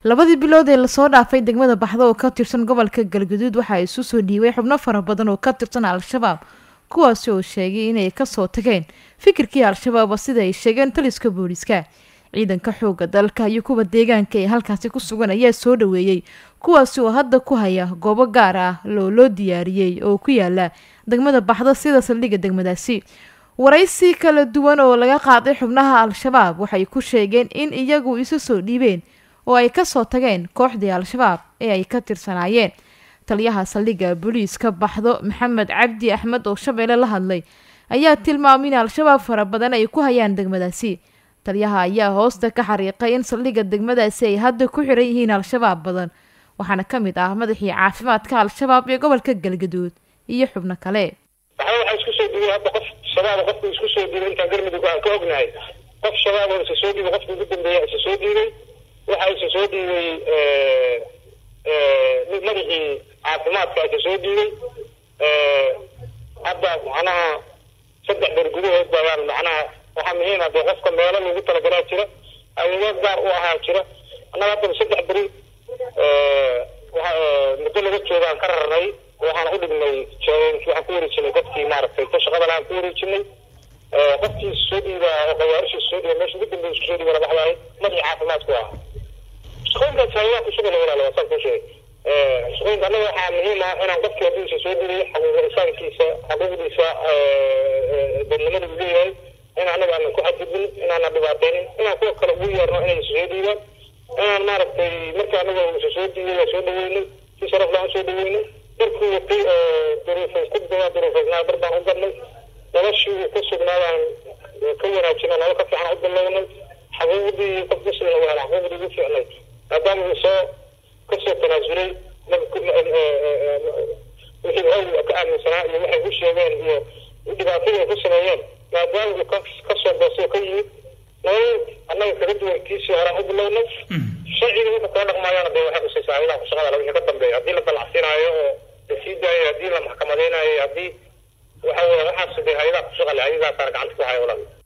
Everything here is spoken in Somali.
labadii bilood ee lasoo dhaafay degmada Baxdo oo ka tirsan gobolka Galgaduud waxa ay isu soo dhiibay xubno fara badan oo ka tirsan Al-Shabaab kuwaas oo sheegay inay ka soo tageen fikirkii Al-Shabaab sida ay sheegeen taliska booliska ciidanka xooga dalka iyo kuwa deegaanka ee halkaas ku sugan ayaa soo dhaweeyay kuwaas oo hadda ku haya goobo gaar ah loo diyaariyay oo ku yaala degmada Baxdo sida saldhigga degmadaasi waraysi kala duwan oo laga qaaday xubnaha Al-Shabaab waxay ku sheegeen in iyagu isu soo dhiibeen oo ay ka soo tageen kooxdii Al-Shabaab ee ay ka tirsanaayeen taliyaha saldhigga booliiska Baxdo Maxamed Cabdi Axmed oo Shabeelle la hadlay ayaa tilmaamay in Al-Shabaab fara badan ay ku hayaan degmadaasi taliyaha ayaa hoosta ka xariiqay in saldhigga degmadaasi ay hadda ku xiran yihiin Al-Shabaab badan waxaana ka mid ah madaxii caafimaadka Al-Shabaab ee gobolka Galgaduud iyo xubno kale waxa isku soo dhigay hadda qof shabaab qofku isku soo dhigay inta garmudug aan ka ognahay qof shabaab oo isku soo dhigay qofku ugu dambeeyay isku soo dhigay waxa isku soo dhigay madaxii caafimaadka isku soo dhigay hadda macnaha saddex bar gudahood baan macnaha waxa muhiim ah qofka meelo lagu talagalay jira ayuu gaar u ahaa jira annaga hadda saddex bari waxa muddo laga joogaan ka rarnay waxaan u dhignay challenge waxa ku wareejinay dadkii maaragtay ka shaqada laan ku wareejinay qofkii soo dhiiba qayaarshi soo dhiiba meesha ugu dambeeyay soo dhiiba baxday madaxii caafimaadku ah shaqooyinka sayidka ku shaqada walaalo wasan ku sheegay shaqooyinka anaga waxaa muhiim ah inaan qofkii hadii soo dhiibay xaquuqda insaankiisa xaquuqdiisa dadnimada uu leeyahay in anaga aan ku xadgudbin inaan dhibaataynin inaan kuwa kale ugu yeerno inay soo dhiibaan inaan maaragtay marka anaga soo dhiibay soo dhaweynay si sharaf leh soo dhaweynay markuu waqti duruufay ku duruufayna darbaan u galnay noloshii ku sugnaadaan ka wanaajina laba ka fiican u dalaynay xaquuqdii qof muslim ah waa xaquuqdii ugu fiicnay maadaama uu soo ka soo tanaasulay wixii uu ka aaminsanaa iyo waxay u sheegeen iyo dhibaatooyin ku sameeyeen maadaama uu ka soo boosay ka yimid annaga kaga duwankiisii hore u bilownay sharciga wuxuu kala dhaqmaayana dee waxay kusaysaa ilaa ku shaqada laga ka dambeeya haddii la dalacsiinaayo oo la sii daayo haddii la maxkamadeynayo haddii waxa weeye waxaas dee hayadaha ku shaqale ayagaas gacanta ku haya walaal